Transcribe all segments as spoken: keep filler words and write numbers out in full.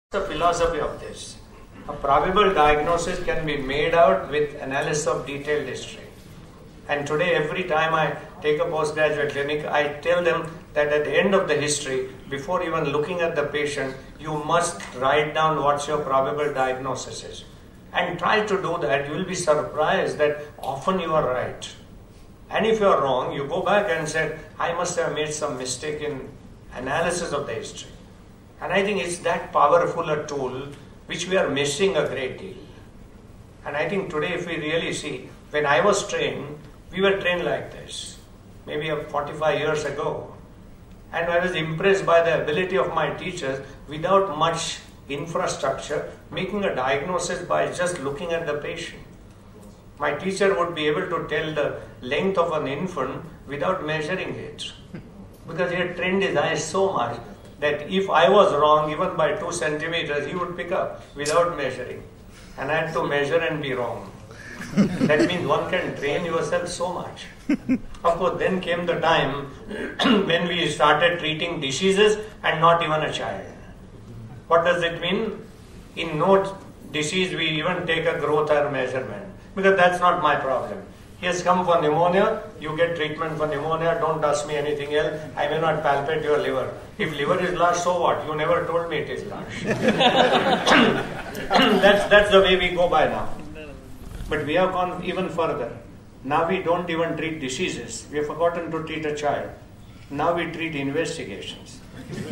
The philosophy of this. A probable diagnosis can be made out with analysis of detailed history. And today, every time I take a postgraduate clinic, I tell them that at the end of the history, before even looking at the patient, you must write down what's your probable diagnosis is. And try to do that. You will be surprised that often you are right. And if you are wrong, you go back and say, I must have made some mistake in analysis of the history. And I think it's that powerful a tool which we are missing a great deal. And I think today, if we really see, when I was trained, we were trained like this, maybe forty-five years ago. And I was impressed by the ability of my teachers, without much infrastructure, making a diagnosis by just looking at the patient. My teacher would be able to tell the length of an infant without measuring it, because he had trained his eyes so much that if I was wrong, even by two centimeters, he would pick up without measuring. And I had to measure and be wrong. That means one can train yourself so much. Of course, then came the time when we started treating diseases and not even a child. What does it mean? In no disease we even take a growth or measurement, because that's not my problem. He has come for pneumonia, you get treatment for pneumonia, don't ask me anything else, I may not palpate your liver. If liver is large, so what? You never told me it is large. that's, that's the way we go by now. But we have gone even further. Now we don't even treat diseases. We have forgotten to treat a child. Now we treat investigations.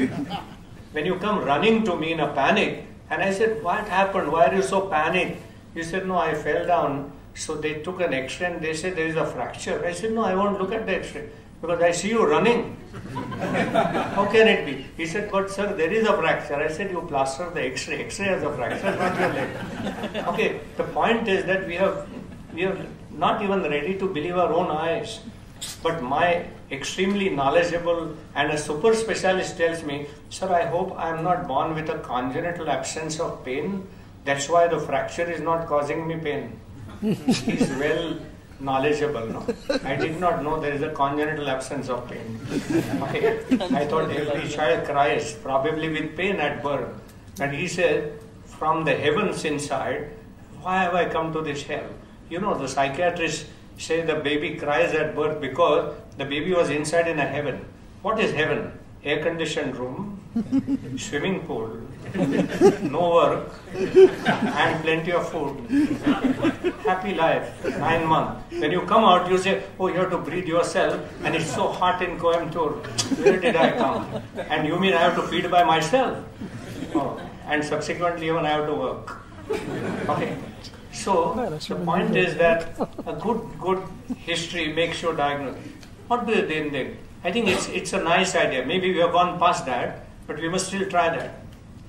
When you come running to me in a panic, and I said, what happened? Why are you so panicked? You said, no, I fell down. So they took an X-ray and they said there is a fracture. I said, no, I won't look at the X-ray because I see you running. How can it be? He said, but sir, there is a fracture. I said, you plaster the X-ray. X-ray has a fracture, not your leg. Okay, the point is that we have, we are not even ready to believe our own eyes. But my extremely knowledgeable and a super specialist tells me, sir, I hope I am not born with a congenital absence of pain. That's why the fracture is not causing me pain. He's well knowledgeable, no? I did not know there is a congenital absence of pain. Okay. I thought every child cries, probably with pain at birth. And he said, from the heavens inside, why have I come to this hell? You know, the psychiatrists say the baby cries at birth because the baby was inside in a heaven. What is heaven? Air-conditioned room, swimming pool, no work, and plenty of food. Happy life, nine months. When you come out, you say, oh, you have to breathe yourself, and it's so hot in Coimbatore. Where did I come? And you mean I have to feed by myself? Oh, and subsequently even I have to work. Okay. So, the point is that a good, good history makes your diagnosis. What do they then think? I think it's, it's a nice idea. Maybe we have gone past that, but we must still try that.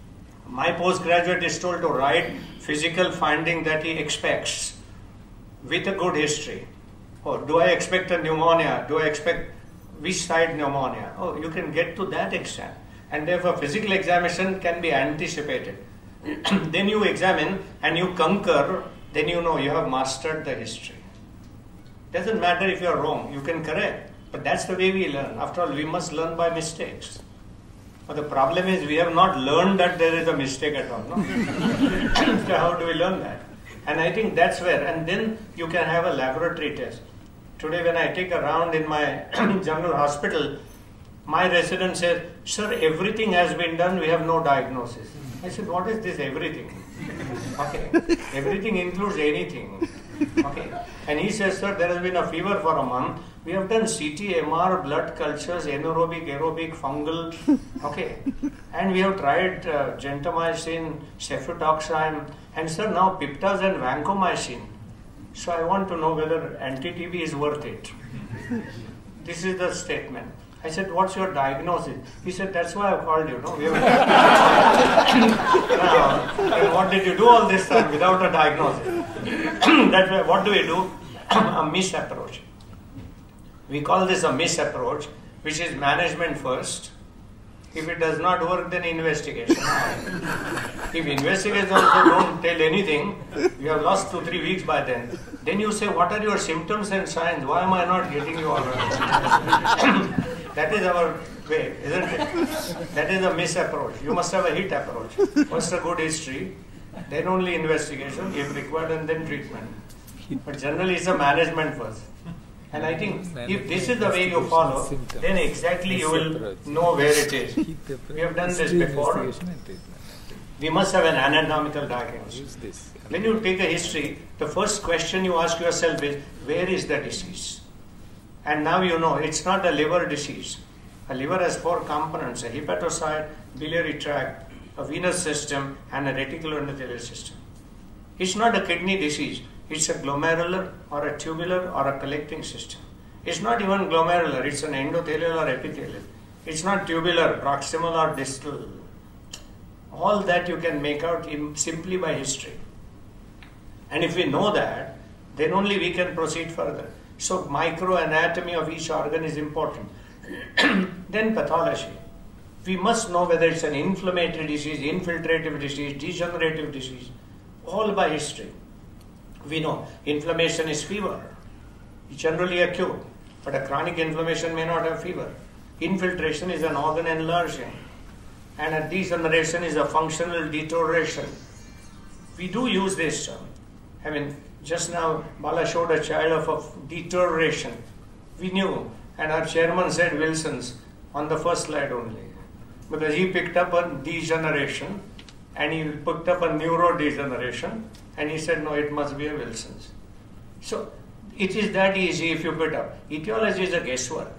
My postgraduate is told to write physical finding that he expects with a good history. Oh, do I expect a pneumonia? Do I expect which side pneumonia? Oh, you can get to that extent. And therefore physical examination can be anticipated. Then you examine and you concur, then you know you have mastered the history. Doesn't matter if you are wrong, you can correct. But that's the way we learn. After all, we must learn by mistakes. But the problem is we have not learned that there is a mistake at all. No? So how do we learn that? And I think that's where, and then you can have a laboratory test. Today when I take a round in my general hospital, my resident says, sir, everything has been done, we have no diagnosis. I said, what is this everything? Okay, everything includes anything. Okay, and he says, sir, there has been a fever for a month. We have done C T, M R, blood cultures, anaerobic, aerobic, fungal. Okay, and we have tried uh, gentamicin, cefuroxime, and sir, now piptaz and vancomycin. So I want to know whether anti-T B is worth it. This is the statement. I said, what's your diagnosis? He said, that's why I called you. No? We have now, then what did you do all this time without a diagnosis? That's why, what do we do? A misapproach. We call this a misapproach, which is management first. If it does not work, then investigation. If investigators also don't tell anything, you have lost two, three weeks by then. Then you say, what are your symptoms and signs? Why am I not getting you all right? That is our way, isn't it? That is a misapproach. You must have a hit approach. First a good history, then only investigation if required, and then treatment. But generally it's a management first. And I think if this is the way you follow, then exactly you will know where it is. We have done this before. We must have an anatomical diagnosis. When you take a history, the first question you ask yourself is, where is the disease? And now you know it's not a liver disease. A liver has four components: a hepatocyte, biliary tract, a venous system, and a reticuloendothelial system. It's not a kidney disease. It's a glomerular or a tubular or a collecting system. It's not even glomerular. It's an endothelial or epithelial. It's not tubular, proximal or distal. All that you can make out in simply by history. And if we know that, then only we can proceed further. So microanatomy of each organ is important. Then pathology. We must know whether it's an inflammatory disease, infiltrative disease, degenerative disease, all by history. We know inflammation is fever, generally acute, but a chronic inflammation may not have fever. Infiltration is an organ enlarging, and a degeneration is a functional deterioration. We do use this term. I mean, just now Bala showed a child of, of deterioration. We knew, and our chairman said Wilson's on the first slide only, because he picked up a degeneration and he picked up a neurodegeneration, and he said, no, it must be a Wilson's. So it is that easy if you put up. Etiology is a guesswork,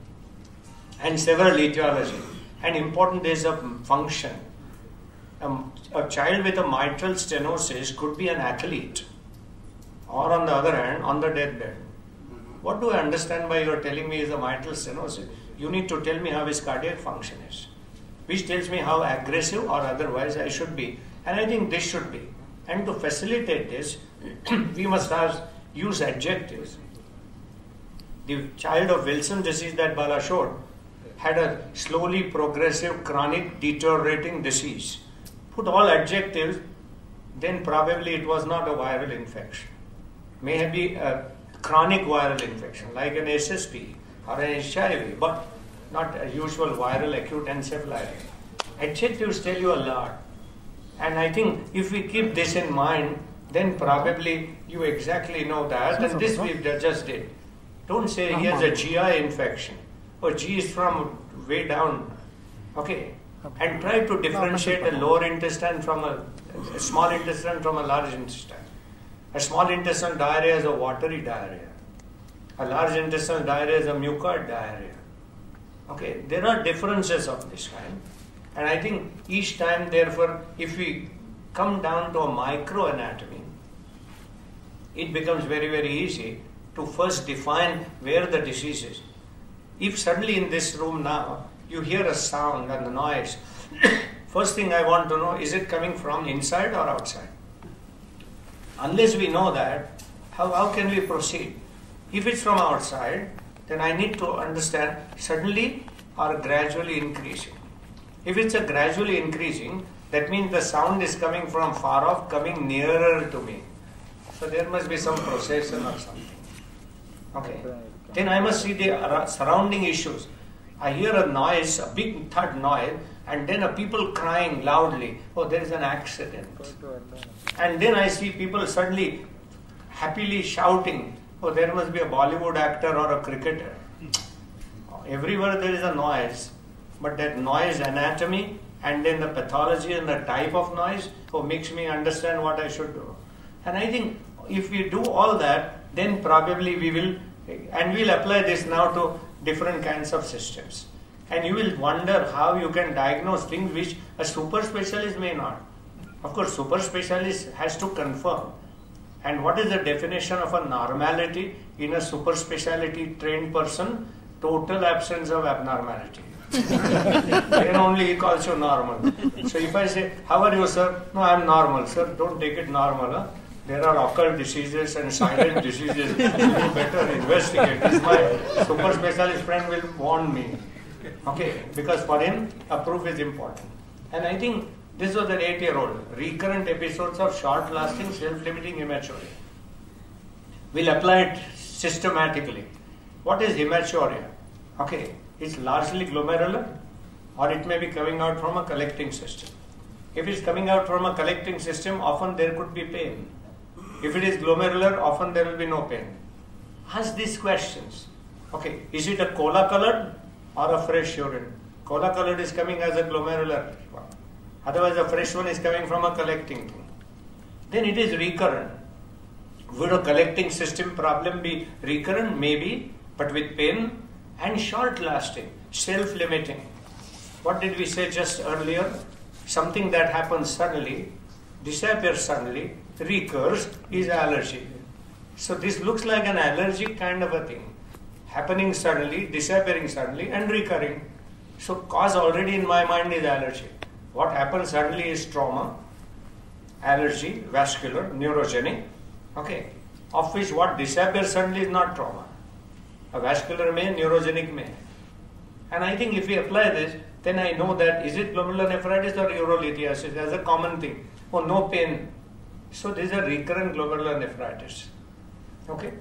and several etiology. And important is a function. Um, a child with a mitral stenosis could be an athlete, or on the other hand, on the deathbed. What do I understand by your telling me is a mitral stenosis? You need to tell me how his cardiac function is, which tells me how aggressive or otherwise I should be. And I think this should be. And to facilitate this, we must have, use adjectives. The child of Wilson disease that Bala showed had a slowly progressive chronic deteriorating disease. Put all adjectives, then probably it was not a viral infection. May be a chronic viral infection like an S S P or an H I V, but not a usual viral acute encephalitis. Adjectives tell you a lot. And I think if we keep this in mind, then probably you exactly know that. And this we just did. Don't say he has a G I infection. Or G is from way down. Okay. And try to differentiate a lower intestine from a, a small intestine from a large intestine. A small intestinal diarrhea is a watery diarrhea. A large intestinal diarrhea is a mucoid diarrhea. Okay, there are differences of this kind. And I think each time, therefore, if we come down to a microanatomy, it becomes very, very easy to first define where the disease is. If suddenly in this room now, you hear a sound and a noise, first thing I want to know, is it coming from inside or outside? Unless we know that, how, how can we proceed? If it's from outside, then I need to understand suddenly or gradually increasing. If it's a gradually increasing, that means the sound is coming from far off, coming nearer to me. So there must be some procession or something. Okay. Then I must see the surrounding issues. I hear a noise, a big thud noise, and then a people crying loudly. Oh, there is an accident. And then I see people suddenly happily shouting. Oh, there must be a Bollywood actor or a cricketer. Everywhere there is a noise, but that noise anatomy and then the pathology and the type of noise oh, makes me understand what I should do. And I think if we do all that, then probably we will, and we'll apply this now to different kinds of systems. And you will wonder how you can diagnose things which a super specialist may not. Of course, super specialist has to confirm. And what is the definition of a normality in a super specialty trained person? Total absence of abnormality. Then only he calls you normal. So if I say, how are you, sir? No, I am normal. Sir, don't take it normal. Huh? There are occult diseases and silent diseases. You better investigate. This my super specialist friend will warn me. Okay, because for him, a proof is important. And I think this was an eight-year-old. Recurrent episodes of short-lasting, self-limiting hematuria. We'll apply it systematically. What is hematuria? Okay, It's largely glomerular, or it may be coming out from a collecting system. If it's coming out from a collecting system, often there could be pain. If it is glomerular, often there will be no pain. Ask these questions. Okay, is it a cola colored or a fresh urine? Cola colored is coming as a glomerular one. Otherwise, the fresh one is coming from a collecting thing. Then it is recurrent. Would a collecting system problem be recurrent? Maybe, but with pain and short lasting, self-limiting. What did we say just earlier? Something that happens suddenly, disappears suddenly, recurs, is allergy. So this looks like an allergic kind of a thing. Happening suddenly, disappearing suddenly, and recurring. So cause already in my mind is allergy. What happens suddenly is trauma, allergy, vascular, neurogenic, okay, of which what disappears suddenly is not trauma. A vascular may, neurogenic may. And I think if we apply this, then I know that is it glomerular nephritis or urolithiasis as a common thing. Oh, no pain. So this is a recurrent glomerular nephritis. Okay.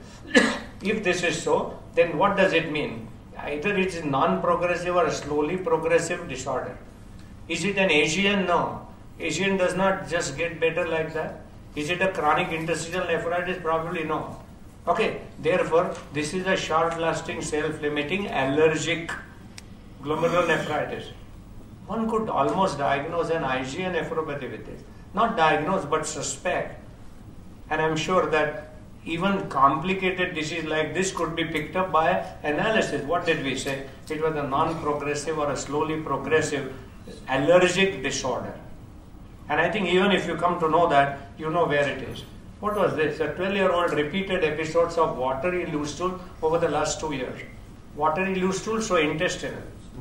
If this is so, then what does it mean? Either it is non-progressive or a slowly progressive disorder. Is it an Asian? No. Asian does not just get better like that. Is it a chronic interstitial nephritis? Probably no. Okay. Therefore, this is a short-lasting, self-limiting, allergic glomerular nephritis. One could almost diagnose an I G A nephropathy with this. Not diagnose, but suspect. And I'm sure that even complicated disease like this could be picked up by analysis. What did we say? It was a non-progressive or a slowly progressive allergic disorder. And I think even if you come to know that, you know where it is. What was this? A twelve-year-old repeated episodes of watery loose stool over the last two years. Watery loose stool, so intestinal.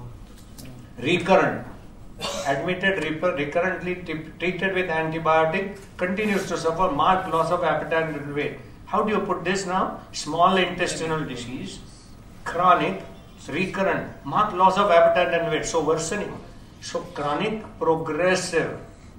Recurrent. Admitted, recurrently treated with antibiotic, continues to suffer marked loss of appetite and weight. How do you put this now? Small intestinal disease, chronic, recurrent, marked loss of appetite and weight, so worsening. So chronic, progressive,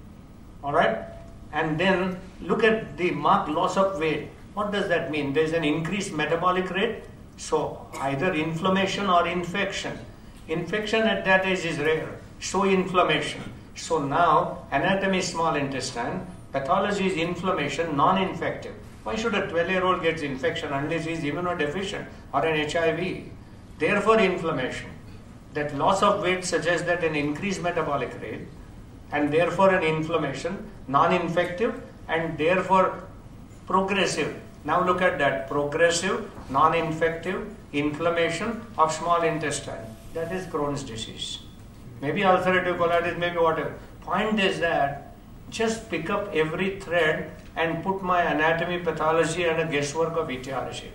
all right? And then look at the marked loss of weight. What does that mean? There is an increased metabolic rate, so either inflammation or infection. Infection at that age is rare, so inflammation. So now anatomy is small intestine, pathology is inflammation, non-infective. Why should a twelve-year-old get infection unless he is immunodeficient or an H I V? Therefore inflammation. That loss of weight suggests that an increased metabolic rate and therefore an inflammation, non-infective and therefore progressive. Now look at that, progressive, non-infective, inflammation of small intestine. That is Crohn's disease. Maybe ulcerative colitis, maybe whatever. Point is that just pick up every thread and put my anatomy, pathology and a guesswork of etiology.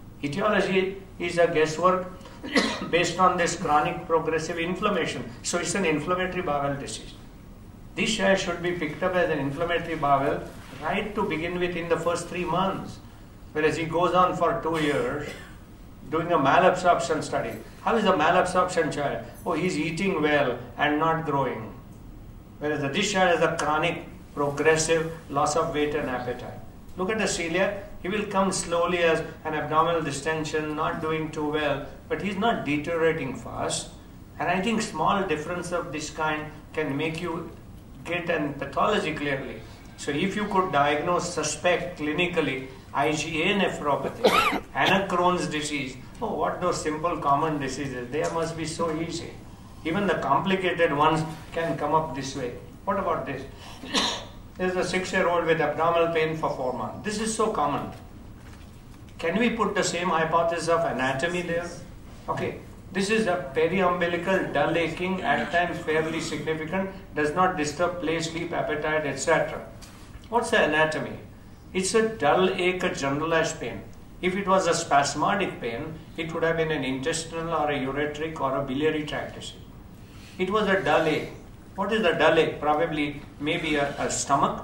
Etiology is a guesswork based on this chronic progressive inflammation. So it's an inflammatory bowel disease. This child should be picked up as an inflammatory bowel right to begin with in the first three months. Whereas he goes on for two years doing a malabsorption study. How is a malabsorption child? Oh, he's eating well and not growing. Whereas this child has a chronic progressive loss of weight and appetite. Look at the celiac. He will come slowly as an abdominal distension, not doing too well, but he's not deteriorating fast. And I think small difference of this kind can make you get an pathology clearly. So if you could diagnose, suspect clinically I G A nephropathy and a Crohn's disease, oh, what those simple common diseases, they must be so easy. Even the complicated ones can come up this way. What about this? There's a six-year-old with abdominal pain for four months. This is so common. Can we put the same hypothesis of anatomy there? Okay, this is a periumbilical dull aching, at times fairly significant, does not disturb play, sleep, appetite, et cetera. What's the anatomy? It's a dull ache, a generalized pain. If it was a spasmodic pain, it would have been an intestinal or a ureteric or a biliary tract disease. It was a dull ache. What is the dull ache? Probably maybe a, a stomach,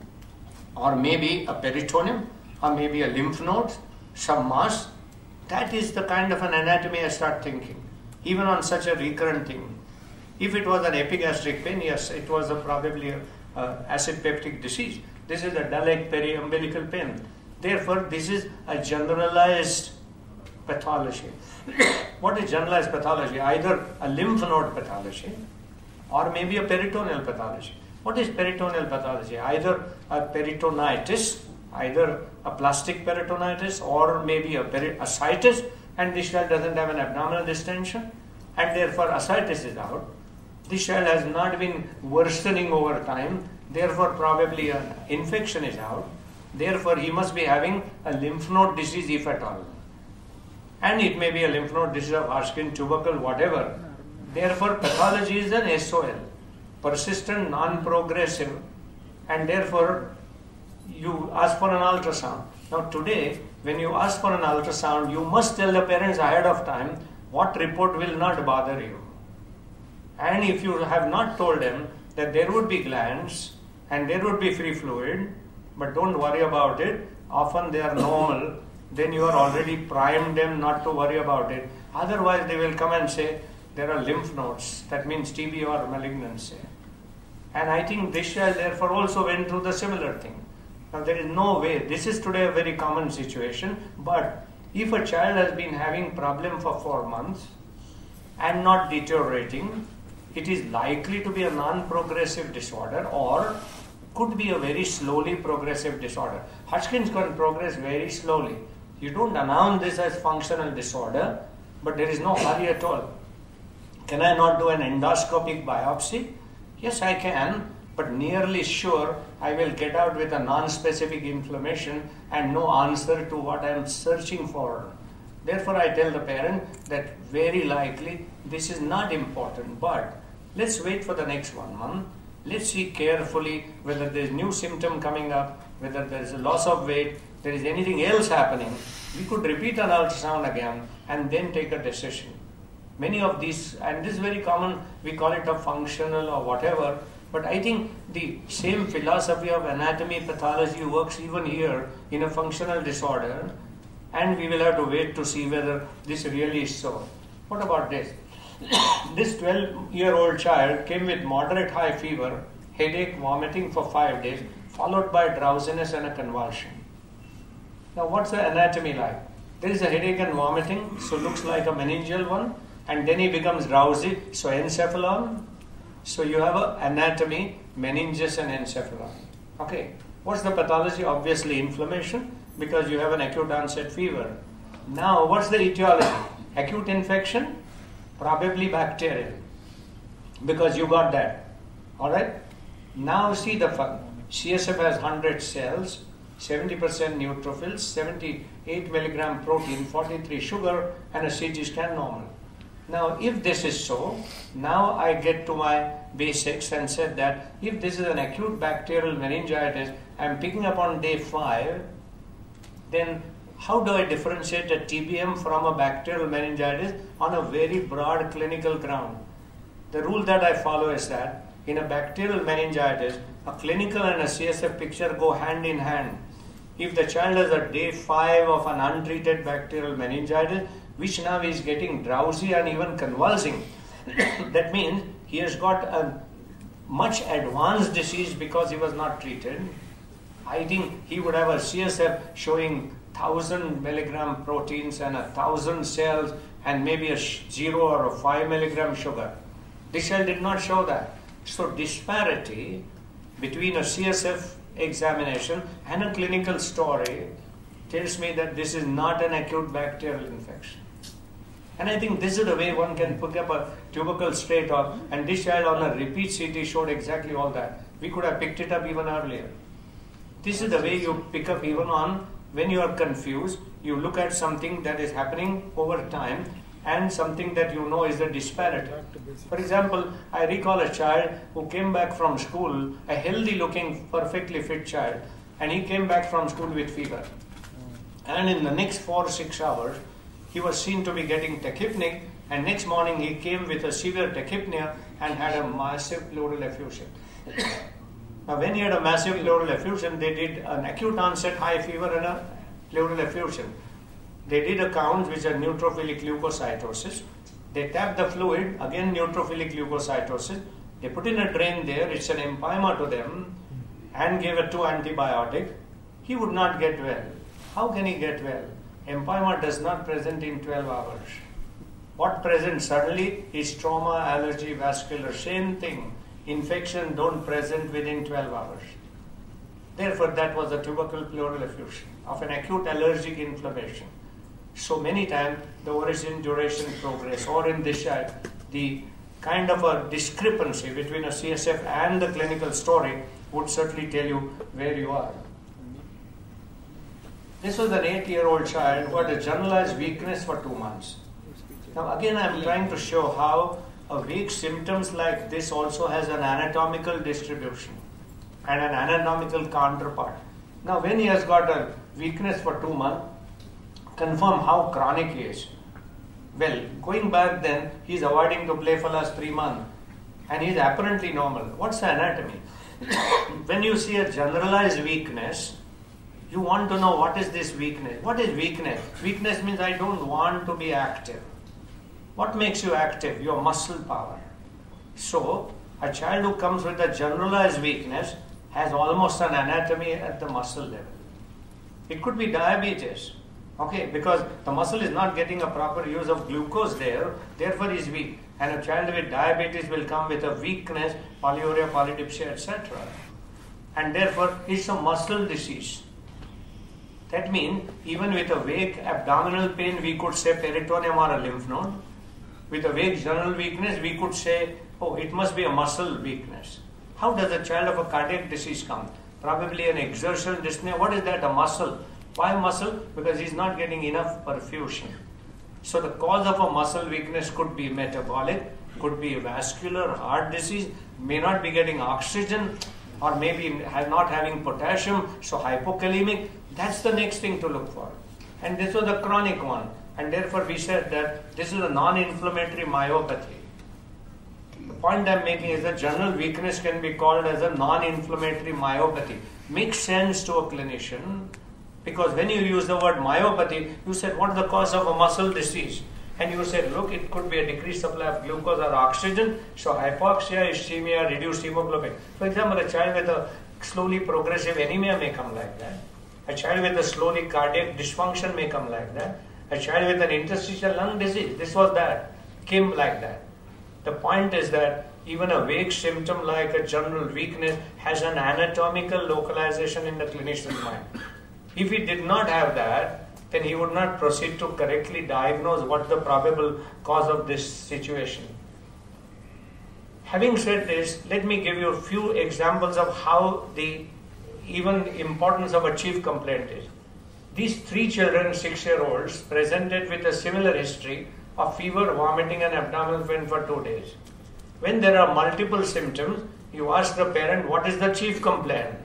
or maybe a peritoneum, or maybe a lymph nodes, some mass. That is the kind of an anatomy I start thinking, even on such a recurrent thing. If it was an epigastric pain, yes, it was a probably a, a acid peptic disease. This is a dull ache periumbilical pain. Therefore, this is a generalized pathology. What is generalized pathology? Either a lymph node pathology or maybe a peritoneal pathology. What is peritoneal pathology? Either a peritonitis, either a plastic peritonitis or maybe a peri ascites, and this child doesn't have an abdominal distension and therefore ascites is out. This child has not been worsening over time, therefore probably an infection is out. Therefore he must be having a lymph node disease if at all. And it may be a lymph node disease of Hodgkin, tubercle, whatever. Therefore pathology is an S O L, persistent, non-progressive, and therefore you ask for an ultrasound. Now today, when you ask for an ultrasound, you must tell the parents ahead of time what report will not bother you. And if you have not told them that there would be glands and there would be free fluid, but don't worry about it, often they are normal, then you are already primed them not to worry about it. Otherwise they will come and say there are lymph nodes, that means T B or malignancy. And I think this child therefore also went through the similar thing. Now there is no way, this is today a very common situation, but if a child has been having problem for four months and not deteriorating, it is likely to be a non-progressive disorder or could be a very slowly progressive disorder. Hodgkin's can progress very slowly. You don't announce this as functional disorder, but there is no hurry at all. Can I not do an endoscopic biopsy? Yes, I can, but nearly sure I will get out with a non-specific inflammation and no answer to what I am searching for. Therefore, I tell the parent that very likely this is not important, but let's wait for the next one month. Let's see carefully whether there is new symptom coming up, whether there is a loss of weight, there is anything else happening. We could repeat an ultrasound again and then take a decision. Many of these, and this is very common, we call it a functional or whatever, but I think the same philosophy of anatomy pathology works even here in a functional disorder, and we will have to wait to see whether this really is so. What about this? This twelve-year-old child came with moderate high fever, headache, vomiting for five days, followed by drowsiness and a convulsion. Now what's the anatomy like? There is a headache and vomiting, so looks like a meningeal one, and then he becomes drowsy, so encephalon. So you have an anatomy, meninges and encephalon. Okay, what's the pathology? Obviously inflammation, because you have an acute onset fever. Now what's the etiology? Acute infection? Probably bacterial, because you got that. Alright? Now see the fun. C S F has one hundred cells, seventy percent neutrophils, seventy-eight milligram protein, forty-three sugar, and a C T scan normal. Now if this is so, now I get to my basics and said that if this is an acute bacterial meningitis, I am picking up on day five, then how do I differentiate a T B M from a bacterial meningitis on a very broad clinical ground? The rule that I follow is that in a bacterial meningitis, a clinical and a C S F picture go hand in hand. If the child has a day five of an untreated bacterial meningitis, which now is getting drowsy and even convulsing, that means he has got a much advanced disease because he was not treated. I think he would have a C S F showing thousand milligram proteins and a thousand cells and maybe a zero or a five milligram sugar. This child did not show that. So disparity between a C S F examination and a clinical story tells me that this is not an acute bacterial infection. And I think this is the way one can pick up a tubercle straight off, and this child on a repeat C T showed exactly all that. We could have picked it up even earlier. This is the way you pick up even on when you are confused. You look at something that is happening over time and something that you know is a disparity. For example, I recall a child who came back from school, a healthy looking, perfectly fit child, and he came back from school with fever. And in the next four, six hours, he was seen to be getting tachypnic, and next morning he came with a severe tachypnea and had a massive pleural effusion. Now when he had a massive pleural effusion, they did an acute onset high fever and a pleural effusion. They did a count which are neutrophilic leukocytosis. They tapped the fluid, again neutrophilic leukocytosis. They put in a drain there, it's an empyema to them, and gave a two antibiotic. He would not get well. How can he get well? empyema does not present in twelve hours. What presents suddenly is trauma, allergy, vascular, same thing. Infection don't present within twelve hours. Therefore, that was a tubercle pleural effusion of an acute allergic inflammation. So many times, the origin, duration, progress, or in this child, the kind of a discrepancy between a C S F and the clinical story would certainly tell you where you are. This was an eight-year-old child who had a generalized weakness for two months. Now again, I am trying to show how a weak symptoms like this also has an anatomical distribution and an anatomical counterpart. Now when he has got a weakness for two months, confirm how chronic he is. Well, going back then, he is avoiding to play for last three months and he is apparently normal. What's the anatomy? When you see a generalized weakness, you want to know what is this weakness. What is weakness? Weakness means I don't want to be active. What makes you active? Your muscle power. So, a child who comes with a generalized weakness has almost an anatomy at the muscle level. It could be diabetes, okay, because the muscle is not getting a proper use of glucose there, therefore is weak. And a child with diabetes will come with a weakness, polyuria, polydipsia, et cetera. And therefore, it's a muscle disease. That means, even with a vague abdominal pain, we could say peritoneum or a lymph node. With a vague general weakness, we could say, oh, it must be a muscle weakness. How does a child of a cardiac disease come? Probably an exertional dyspnea. What is that? A muscle. Why muscle? Because he's not getting enough perfusion. So the cause of a muscle weakness could be metabolic, could be vascular, heart disease, may not be getting oxygen, or maybe not having potassium, so hypokalemic. That's the next thing to look for. And this was a chronic one. And therefore we said that this is a non-inflammatory myopathy. The point I'm making is that general weakness can be called as a non-inflammatory myopathy. Makes sense to a clinician, because when you use the word myopathy, you said, what is the cause of a muscle disease? And you said, look, it could be a decreased supply of glucose or oxygen, so hypoxia, ischemia, reduced hemoglobin. For example, a child with a slowly progressive anemia may come like that. A child with a slowly cardiac dysfunction may come like that. A child with an interstitial lung disease, this was that, came like that. The point is that even a vague symptom like a general weakness has an anatomical localization in the clinician's mind. If he did not have that, then he would not proceed to correctly diagnose what the probable cause of this situation. Having said this, let me give you a few examples of how the even importance of a chief complaint is. These three children, six-year-olds, presented with a similar history of fever, vomiting and abdominal pain for two days. When there are multiple symptoms, you ask the parent, what is the chief complaint?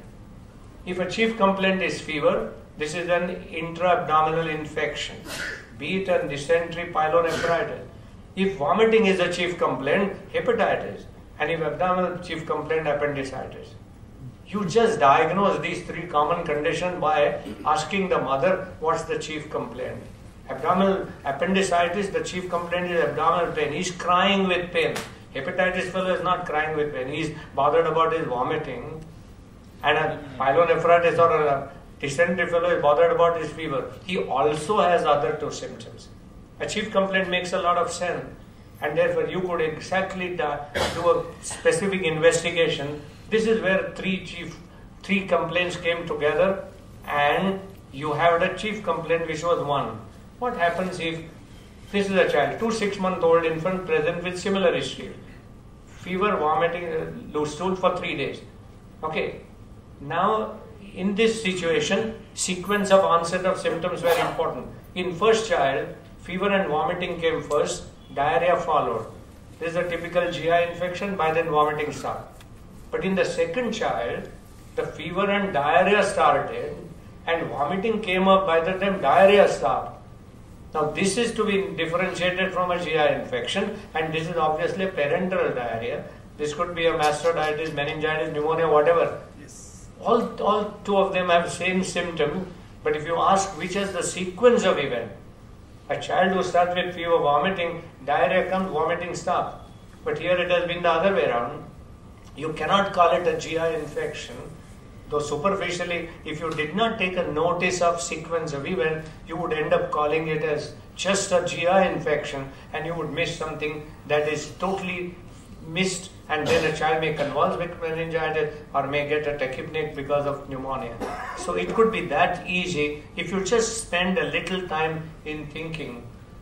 If a chief complaint is fever, this is an intra-abdominal infection, be it a dysentery, pyelonephritis. If vomiting is a chief complaint, hepatitis. And if abdominal chief complaint, appendicitis. You just diagnose these three common conditions by asking the mother, what's the chief complaint? Abdominal appendicitis, the chief complaint is abdominal pain. He's crying with pain. Hepatitis fellow is not crying with pain. He's bothered about his vomiting. And a pyelonephritis or a dysentery fellow is bothered about his fever. He also has other two symptoms. A chief complaint makes a lot of sense. And therefore you could exactly do a specific investigation. This is where three chief, three complaints came together and you have a chief complaint which was one. What happens if this is a child, two six-month-old infant present with similar history, fever, vomiting, uh, loose stool for three days. Okay. Now, in this situation, sequence of onset of symptoms were important. In first child, fever and vomiting came first, diarrhea followed. This is a typical G I infection, by then vomiting stopped. But in the second child, the fever and diarrhea started and vomiting came up by the time diarrhea stopped. Now this is to be differentiated from a G I infection, and this is obviously a parenteral diarrhea. This could be a mastocytitis, meningitis, pneumonia, whatever. Yes. All, all two of them have the same symptom, but if you ask which is the sequence of event, a child who starts with fever, vomiting, diarrhea comes, vomiting stops. But here it has been the other way around. You cannot call it a G I infection Though superficially, if you did not take a notice of sequence of event, you would end up calling it as just a G I infection, and you would miss something that is totally missed, and then a child may convulse with meningitis or may get a tachypneic because of pneumonia. So it could be that easy if you just spend a little time in thinking.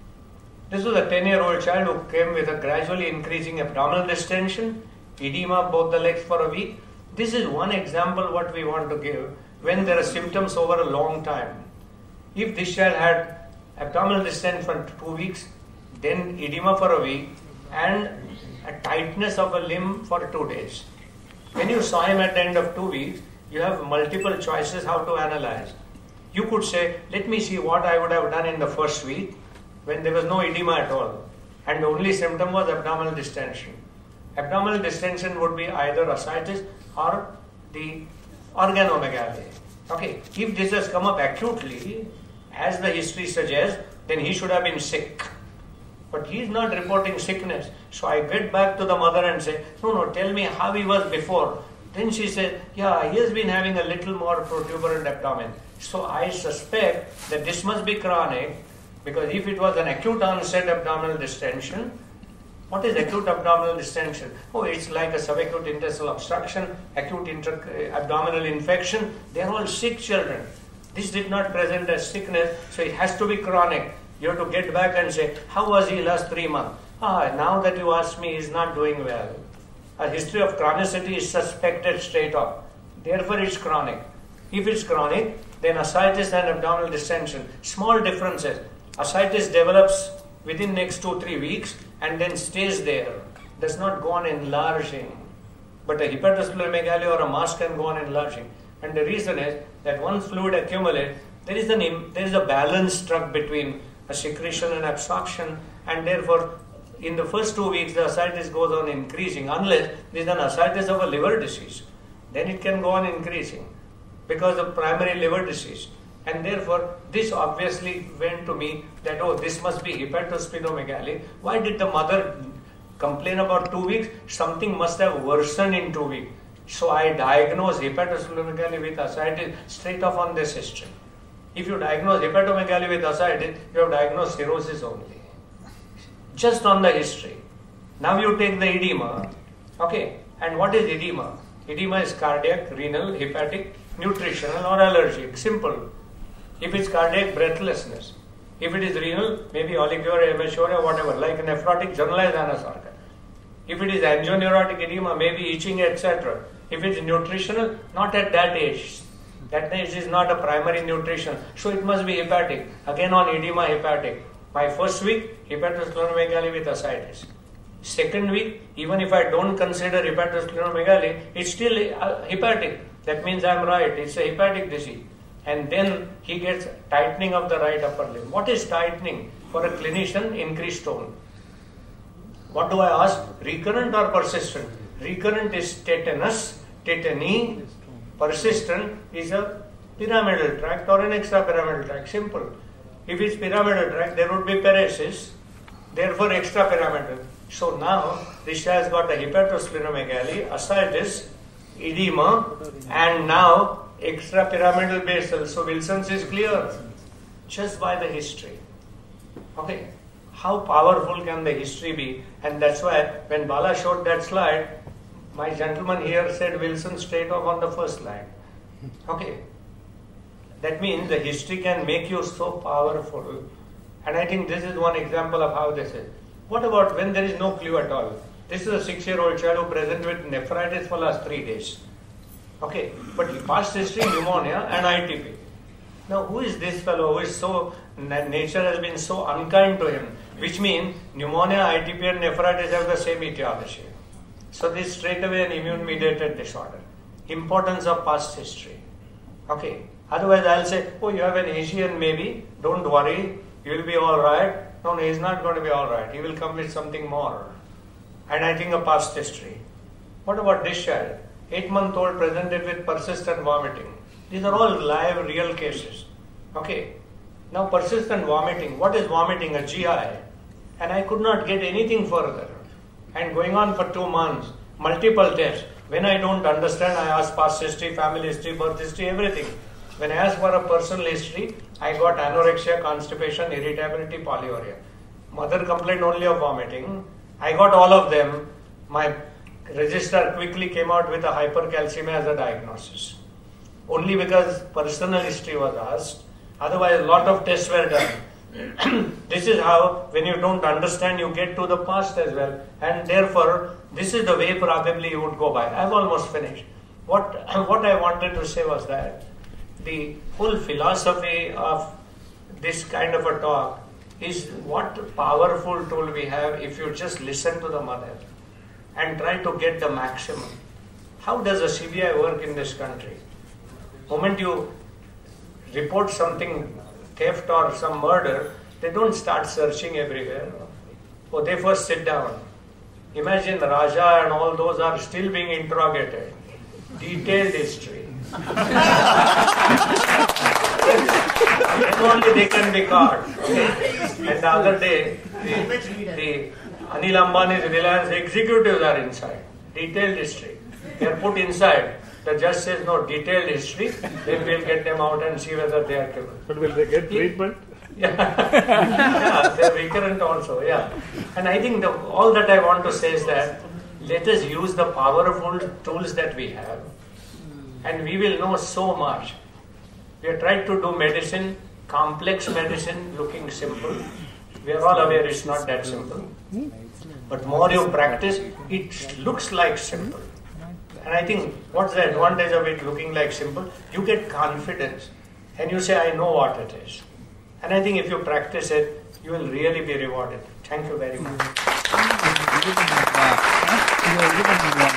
This was a ten-year-old child who came with a gradually increasing abdominal distension, edema of both the legs for a week. This is one example what we want to give when there are symptoms over a long time. If this child had abdominal distension for two weeks, then edema for a week, and a tightness of a limb for two days. When you saw him at the end of two weeks, you have multiple choices how to analyze. You could say, let me see what I would have done in the first week when there was no edema at all, and the only symptom was abdominal distension. Abdominal distension would be either ascites or the organomegaly. Okay, if this has come up acutely, as the history suggests, then he should have been sick. But he is not reporting sickness. So I get back to the mother and say, no, no, tell me how he was before. Then she said, yeah, he has been having a little more protuberant abdomen. So I suspect that this must be chronic, because if it was an acute onset abdominal distension, what is acute abdominal distension? Oh, it's like a subacute intestinal obstruction, acute inter- abdominal infection. They are all sick children. This did not present as sickness, so it has to be chronic. You have to get back and say, how was he last three months? Ah, now that you ask me, he's not doing well. A history of chronicity is suspected straight off. Therefore, it's chronic. If it's chronic, then ascites and abdominal distension. Small differences. Ascites develops within next two, three weeks and then stays there. Does not go on enlarging. But a hepatosplenomegaly or a mass can go on enlarging. And the reason is that once fluid accumulates, there is, an, there is a balance struck between a secretion and absorption, and therefore in the first two weeks the ascites goes on increasing, unless there is an ascites of a liver disease. Then it can go on increasing because of primary liver disease. And therefore this obviously went to me that, oh, this must be hepatosplenomegaly. Why did the mother complain about two weeks? Something must have worsened in two weeks. So I diagnosed hepatosplenomegaly with ascites straight off on this history. If you diagnose hepatomegaly with ascites, you have diagnosed cirrhosis only. Just on the history. Now you take the edema. Okay, and what is edema? Edema is cardiac, renal, hepatic, nutritional or allergic. Simple. If it's cardiac, breathlessness. If it is renal, maybe oliguria, hematuria, whatever, like nephrotic generalized anasorka. If it is angioneurotic edema, maybe itching, et cetera. If it is nutritional, not at that age. That age is not a primary nutrition, so it must be hepatic. Again on edema, hepatic. My first week, hepatosplenomegaly with ascites. Second week, even if I don't consider hepatosplenomegaly, it's still uh, hepatic. That means I'm right, it's a hepatic disease. And then he gets tightening of the right upper limb. What is tightening? For a clinician, increased tone. What do I ask? Recurrent or persistent? Recurrent is tetanus, tetany. Persistent is a pyramidal tract or an extrapyramidal tract. Simple. If it's pyramidal tract, there would be paresis, therefore extrapyramidal. So now this has got a hepatosplenomegaly, ascites, edema, and now extrapyramidal basal. So Wilson's is clear just by the history. Okay. How powerful can the history be? And that's why when Bala showed that slide, my gentleman here said Wilson straight off on the first slide. Okay. That means the history can make you so powerful. And I think this is one example of how this is. What about when there is no clue at all? This is a six-year-old child who presented with nephritis for last three days. Okay. But past history, pneumonia and I T P. Now who is this fellow who is so, nature has been so unkind to him? Which means pneumonia, I T P and nephritis have the same etiology. So this is straight away an immune-mediated disorder. Importance of past history. Okay. Otherwise I'll say, oh, you have an Asian maybe, don't worry, you will be alright. No, no, he's not going to be alright. He will come with something more. And I think a past history. What about this child? Eight-month-old presented with persistent vomiting. These are all live, real cases. Okay. Now persistent vomiting. What is vomiting? A G I. And I could not get anything further. And going on for two months, multiple tests. When I don't understand, I ask past history, family history, birth history, everything. When I ask for a personal history, I got anorexia, constipation, irritability, polyuria. Mother complained only of vomiting. I got all of them. My registrar quickly came out with a hypercalcemia as a diagnosis. Only because personal history was asked. Otherwise, a lot of tests were done. This is how, when you don't understand, you get to the past as well. And therefore, this is the way probably you would go by. I've almost finished. What, what I wanted to say was that the whole philosophy of this kind of a talk is what powerful tool we have if you just listen to the mother and try to get the maximum. How does a C B I work in this country? Moment you report something, theft or some murder, they don't start searching everywhere. Oh, they first sit down. Imagine Raja and all those are still being interrogated. Detailed history. Then only they can be caught. Okay? And the other day, the, the Anil Ambani's Reliance executives are inside. Detailed history. They are put inside. The judge says, no, detailed history, then we'll get them out and see whether they are killed. But will they get treatment? Yeah, yeah, they're recurrent also, yeah. And I think the, all that I want to say is that let us use the powerful tools that we have and we will know so much. We are trying to do medicine, complex medicine, looking simple. We are all aware it's not that simple. But more you practice, it looks like simple. And I think what's the advantage of it looking like simple? You get confidence and you say, I know what it is. And I think if you practice it, you will really be rewarded. Thank you very much.